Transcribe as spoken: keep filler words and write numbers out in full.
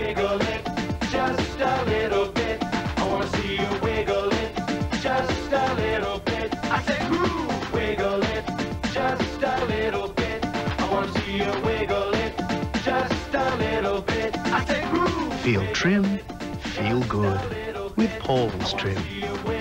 wiggle it just a little bit. I wanna see you wiggle it just a little bit. I say groove, wiggle it just a little bit. I wanna see you wiggle it just a little bit. I say groove. Feel trim, feel good with Paul's Trim.